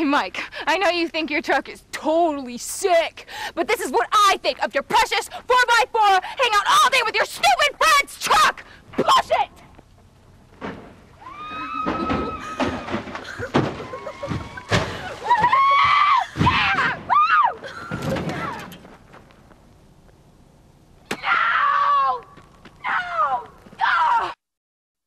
Mike, I know you think your truck is totally sick, but this is what I think of your precious 4x4 hang out all day with your stupid friend's truck! Push it!